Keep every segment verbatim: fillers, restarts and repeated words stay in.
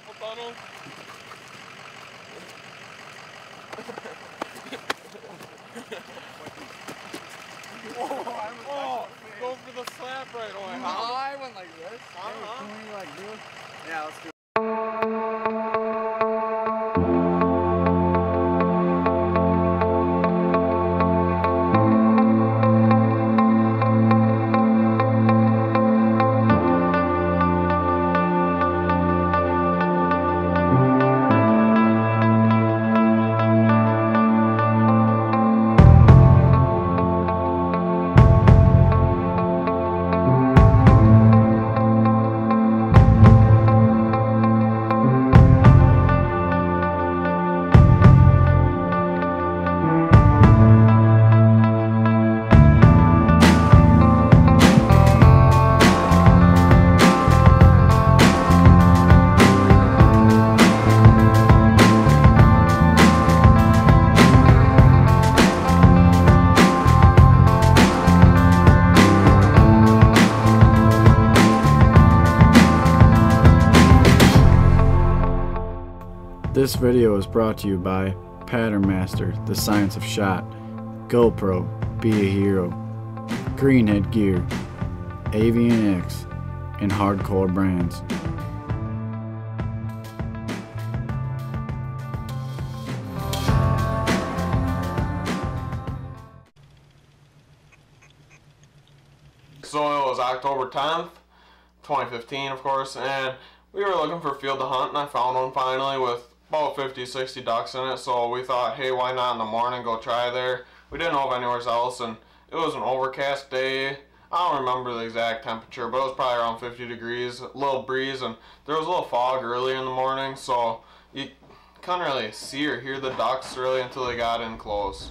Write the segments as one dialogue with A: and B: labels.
A: carpal tunnel.
B: Oh,
A: oh, go for the slap right away.
B: Huh? Oh, I went like this.
A: Uh-huh.
B: Can we like do it? Yeah, let's do it.
C: This video is brought to you by Pattern Master, the science of shot, GoPro, be a hero, Greenhead Gear, Avian X, and Hardcore Brands.
A: So it was October tenth, twenty fifteen, of course, and we were looking for a field to hunt, and I found one finally with about fifty, sixty ducks in it. So we thought, hey, why not in the morning go try there? We didn't know of anywhere else, and it was an overcast day. I don't remember the exact temperature, but it was probably around fifty degrees, a little breeze, and there was a little fog early in the morning, so you couldn't really see or hear the ducks really until they got in close.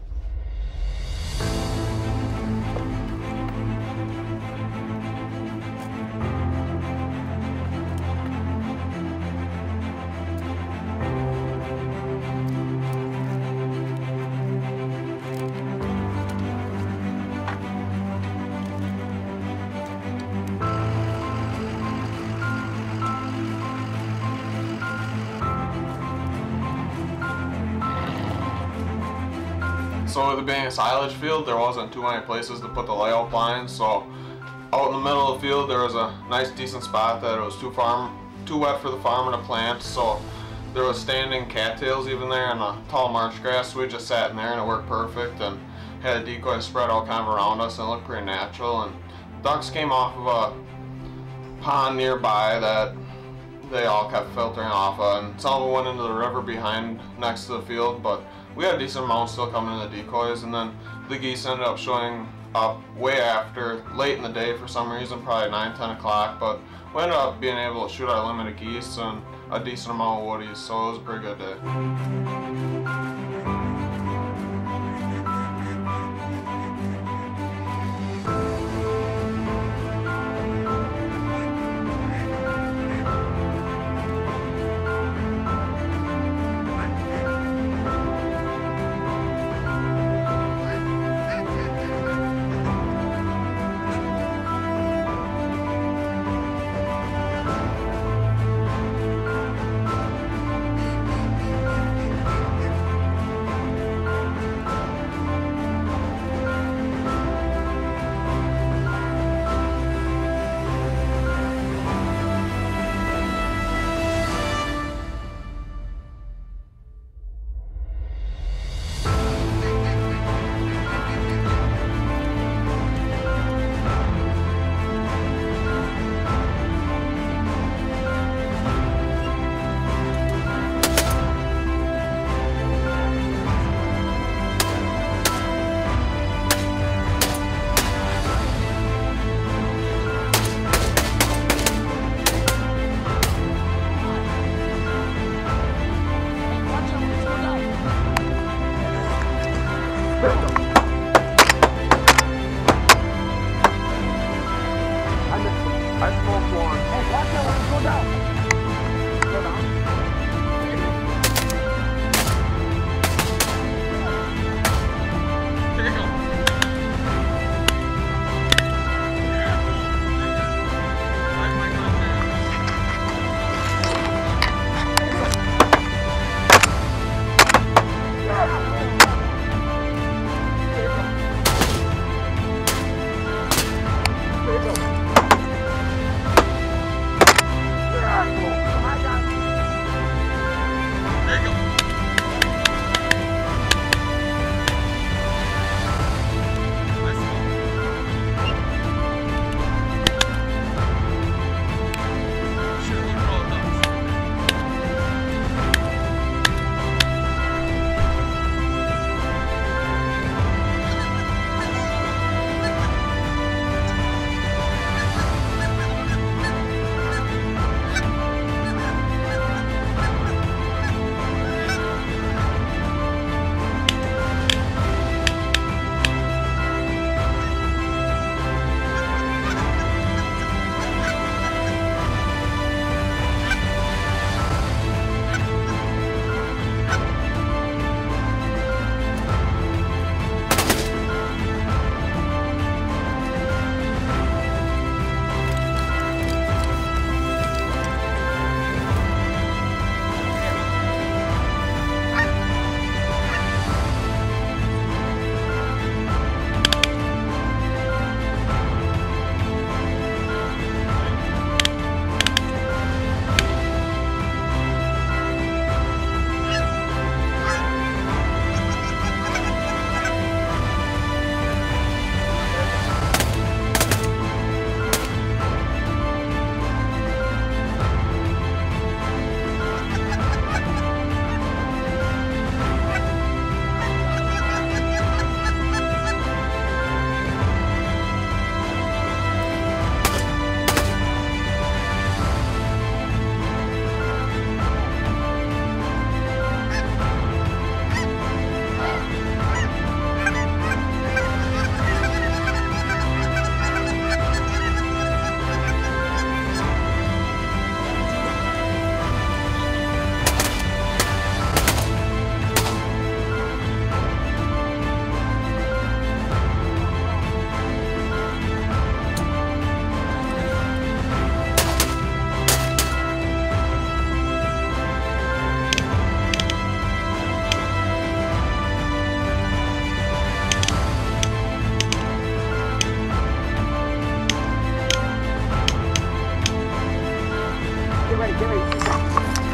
A: So with it being a silage field, there wasn't too many places to put the layout blinds, so out in the middle of the field there was a nice decent spot that it was too farm, too wet for the farmer to plant, so there was standing cattails even there and a tall marsh grass, so we just sat in there and it worked perfect, and had a decoy spread out kind of around us and it looked pretty natural, and ducks came off of a pond nearby that they all kept filtering off of, and some of them went into the river behind next to the field, but we had a decent amount still coming in the decoys, and then the geese ended up showing up way after, late in the day for some reason, probably nine, ten o'clock, but we ended up being able to shoot our limited geese and a decent amount of woodies, so it was a pretty good day.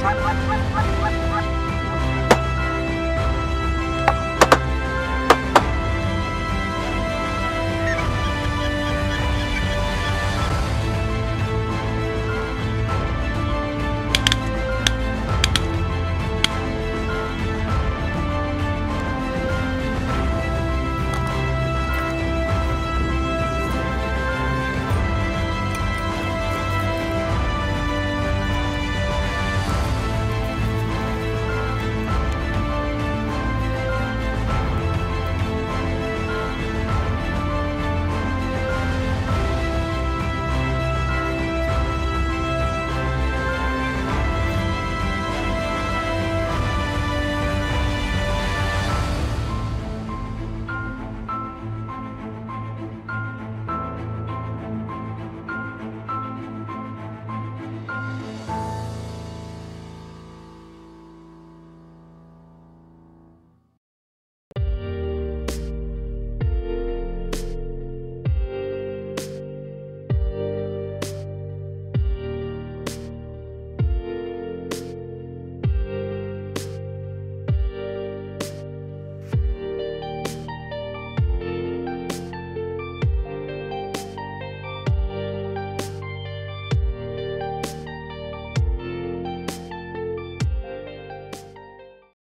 D: What? What? What? What?